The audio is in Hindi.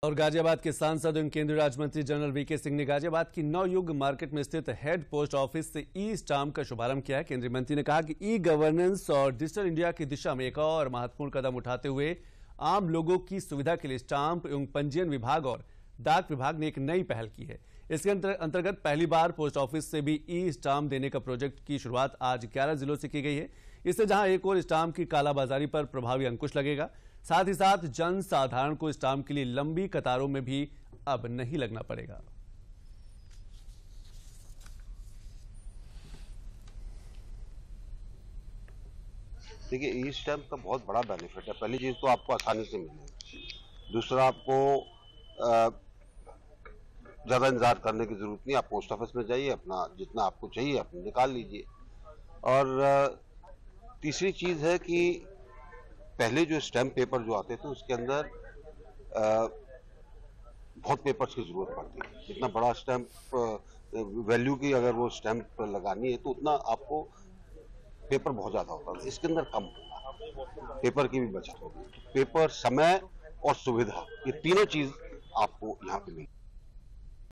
और गाजियाबाद के सांसद एवं केंद्रीय राज्य मंत्री जनरल वीके सिंह ने गाजियाबाद की नवयुग मार्केट में स्थित हेड पोस्ट ऑफिस से ई स्टाम्प का शुभारंभ किया है। केंद्रीय मंत्री ने कहा कि ई गवर्नेंस और डिजिटल इंडिया की दिशा में एक और महत्वपूर्ण कदम उठाते हुए आम लोगों की सुविधा के लिए स्टाम्प एवं पंजीयन विभाग और डाक विभाग ने एक नई पहल की है। इसके अंतर्गत पहली बार पोस्ट ऑफिस से भी ई स्टाम्प देने का प्रोजेक्ट की शुरुआत आज 11 जिलों से की गई है। इससे जहां एक और स्टाम्प की कालाबाजारी पर प्रभावी अंकुश लगेगा, साथ ही साथ जन साधारण को स्टाम्प के लिए लंबी कतारों में भी अब नहीं लगना पड़ेगा। देखिए, ई स्टैम्प का बहुत बड़ा बेनिफिट है। पहली चीज तो आपको आसानी से मिलेगी, दूसरा आपको ज्यादा इंतजार करने की जरूरत नहीं। आप पोस्ट ऑफिस में जाइए, अपना जितना आपको चाहिए अपना निकाल लीजिए। और तीसरी चीज है कि पहले जो स्टैम्प पेपर जो आते थे उसके अंदर बहुत पेपर्स की जरूरत पड़ती है। इतना बड़ा स्टैम्प वैल्यू की अगर वो स्टैम्प लगानी है तो उतना आपको पेपर बहुत ज्यादा होता है। इसके अंदर कम होगा, पेपर की भी बचत होगी। पेपर, समय और सुविधा, ये तीनों चीज आपको यहाँ पे मिलेगी।